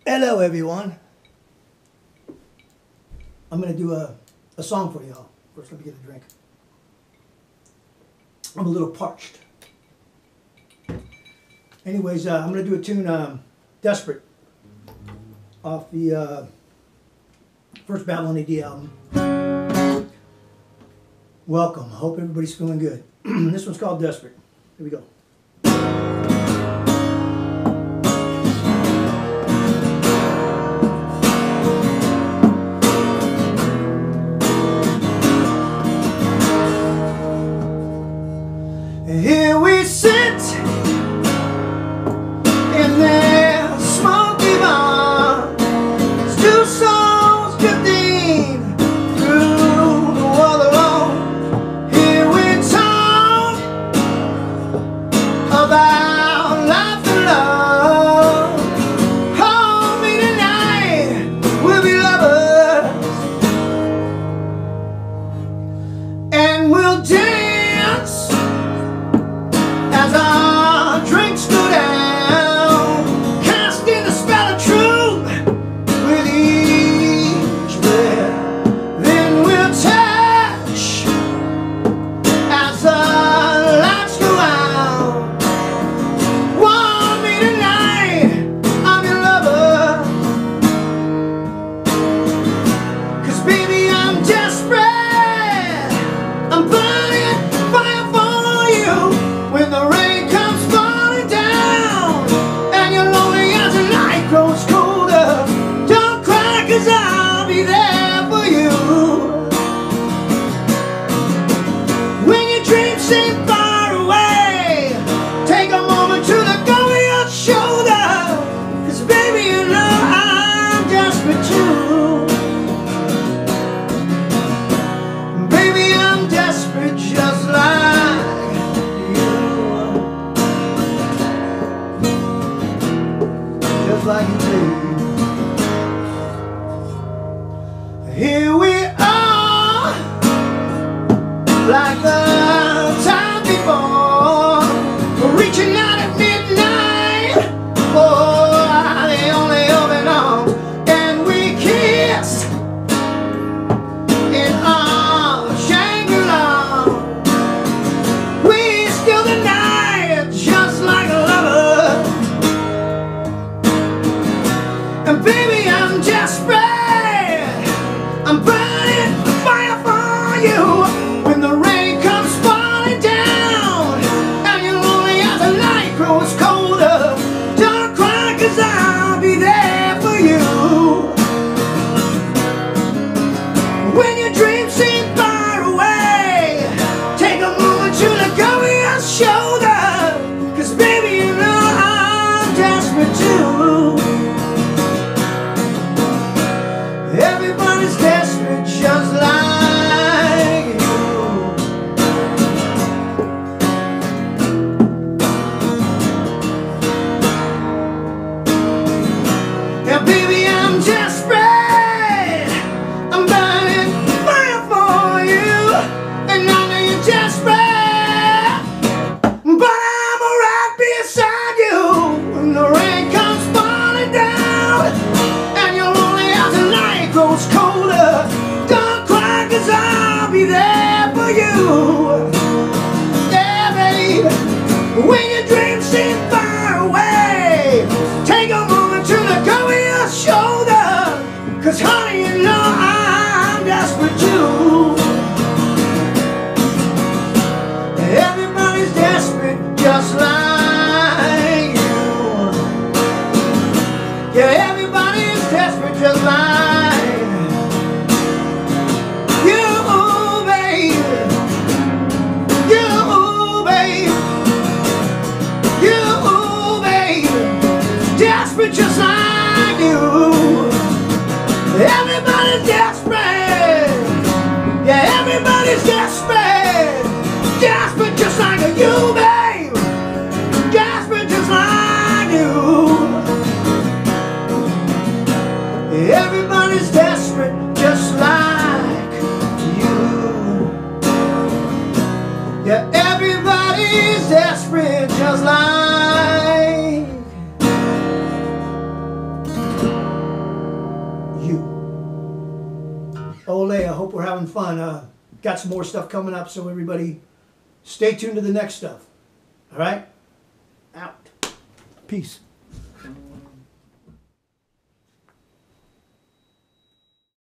Hello everyone. I'm going to do a song for y'all. First let me get a drink. I'm a little parched. Anyways, I'm going to do a tune, Desperate, off the first Babylon A.D. album. Welcome. I hope everybody's feeling good. This one's called Desperate. Here we go. Here we sit in their smoky barn, two souls drifting through the wall alone. Here we talk about life and love. Hold me tonight, we'll be lovers, and we'll dance as our drinks go down, casting the spell of truth with each breath. Then we'll touch as the lights go out. Want me tonight, I'm your lover, 'cause baby I'm desperate. I'm burning fire for you. When the rain comes falling down and you're lonely as the night grows colder, don't cry 'cause I'll be there for you. When your dreams seem far away, take a moment to let go of your shoulder, 'cause baby you know I'm desperate too. Baby I'm desperate just like like you do. Here we are, like the time before, reaching out at midnight for the only open arms, and we kissed in our Shangri-La. We still the night just like lovers. And baby, I'm desperate. I'm burning fire for you. When the rain comes falling down and you're lonely as the night grows colder, don't cry 'cause I'll be there for you. When your dreams seem far away, take a moment to let go of your shoulder, 'cause baby, you know I'm desperate too. Everybody's desperate just like you. Yeah, baby, I'm desperate. I'm burning fire for you, and I know you're desperate, but I'm right beside you. When the rain comes falling down and you're lonely as the night grows colder, don't cry 'cause I'll be there for you. Yeah, baby, when your dreams seem far away, take a moment to let go of your shoulder, 'cause honey, you know I'm desperate too. Everybody's desperate just like you. Yeah, everybody's desperate just like you, babe. You, babe. You, babe. Desperate just like you. Everybody's desperate. Yeah, everybody's desperate. Desperate just like you, babe. Desperate just like you. Everybody's desperate just like you. Yeah, everybody's desperate just like Ole, I hope we're having fun. Got some more stuff coming up, so everybody stay tuned to the next stuff. All right? Out. Peace.